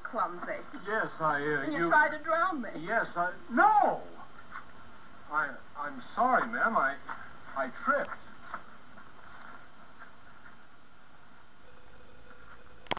clumsy. Yes, And you tried to drown me. Yes, No! I'm sorry, ma'am. I tripped.